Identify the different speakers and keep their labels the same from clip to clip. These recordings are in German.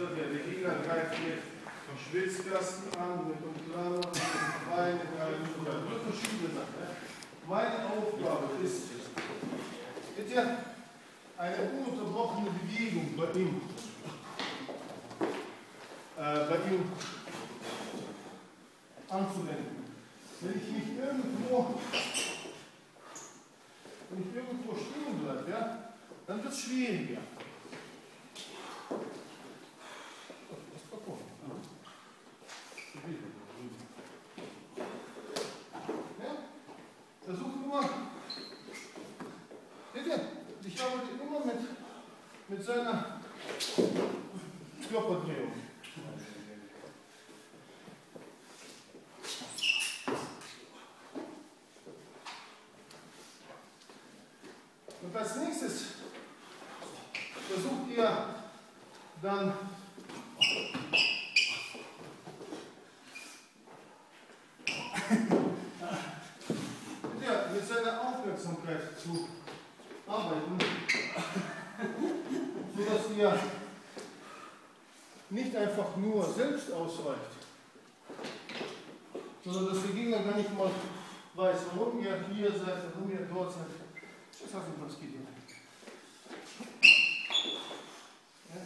Speaker 1: Der Gegner greift mit vom Schwitzkasten an, mit dem Klammer, mit dem Bein, mit einem verschiedene Sachen. Ja. Meine Aufgabe ist, bitte eine ununterbrochene Bewegung bei ihm anzuwenden. Wenn ich mich irgendwo stehen bleibe, ja, dann wird es schwieriger. Ja? Versucht immer, bitte, ich arbeite immer mit seiner Körperdrehung. Und als nächstes versucht ihr dann mit seiner Aufmerksamkeit zu arbeiten, sodass ihr nicht einfach nur selbst ausweicht, sondern dass der Gegner gar nicht mal weiß, warum ihr hier seid, warum ihr dort seid. Das heißt, was geht hier? Ja.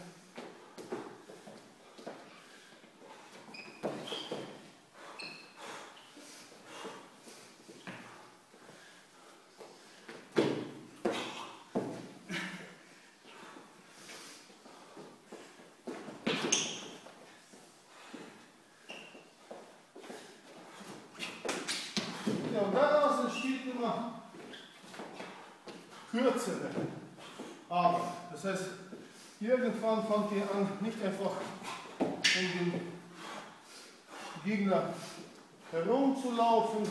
Speaker 1: Ja, und daraus entsteht immer kürzere Arbeit. Das heißt, irgendwann fangt ihr an, nicht einfach um den Gegner herumzulaufen,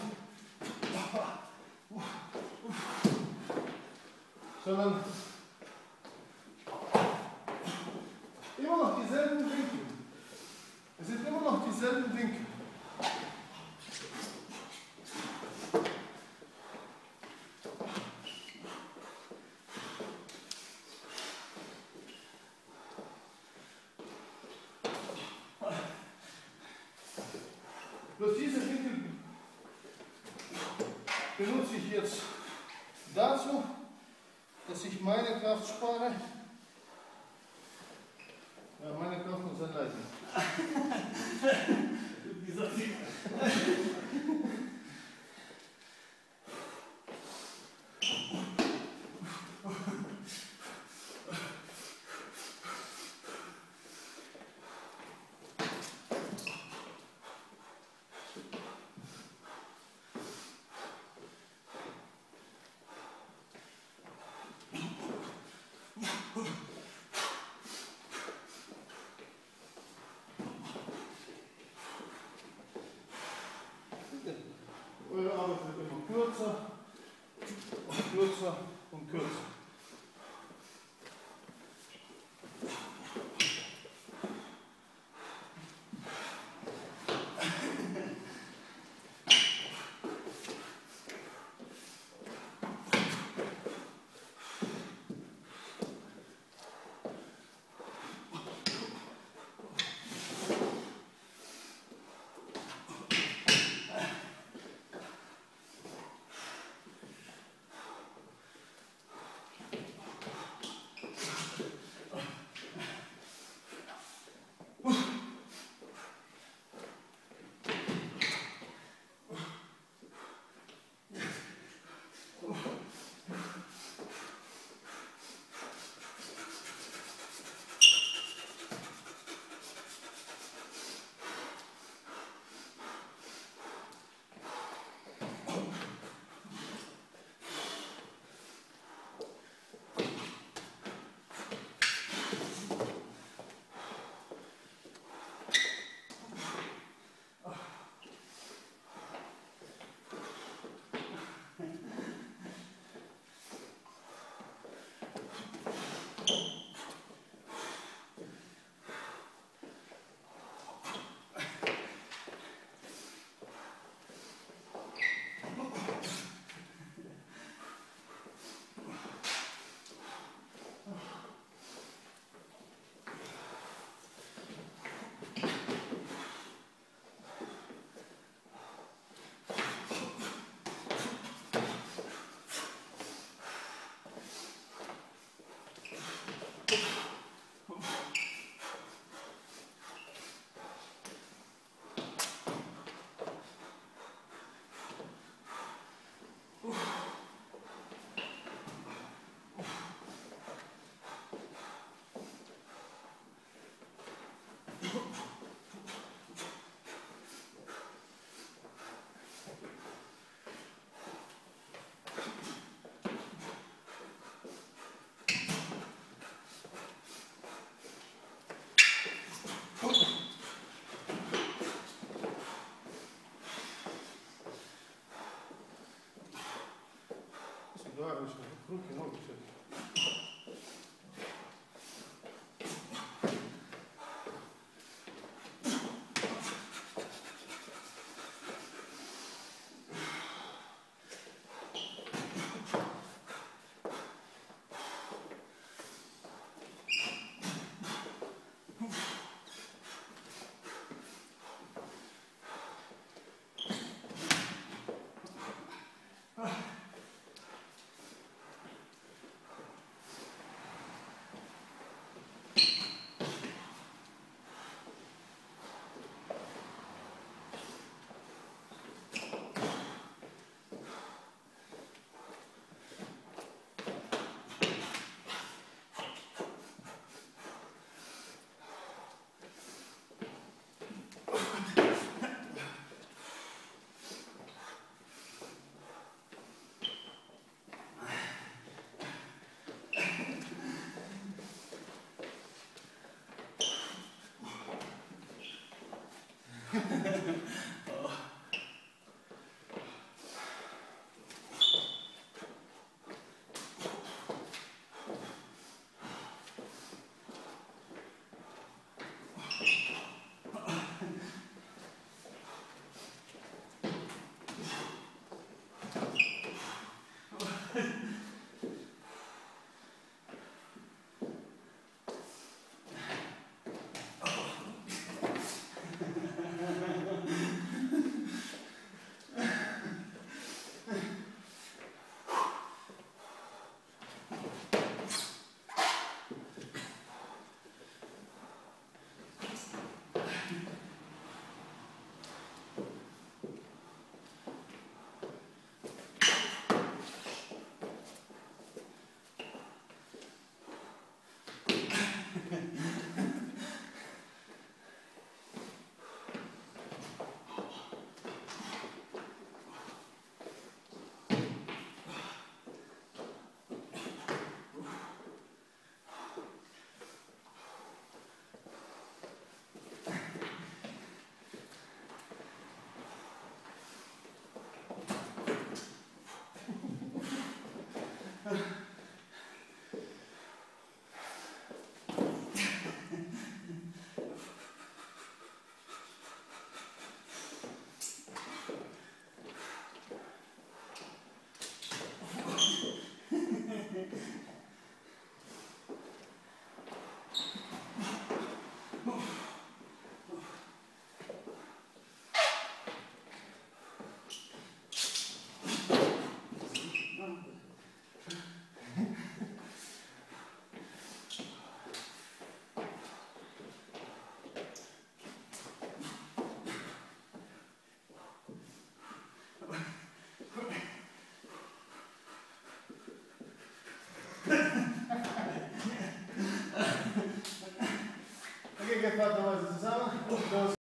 Speaker 1: sondern immer noch dieselben Winkel. Es sind immer noch dieselben Winkel. Bloß diese Winkel benutze ich jetzt dazu, dass ich meine Kraft spare. Ja, meine Kraft muss sein Leiden. Eure Arbeit wird immer kürzer und kürzer und kürzer. Okay, wir fahren nochmal zusammen.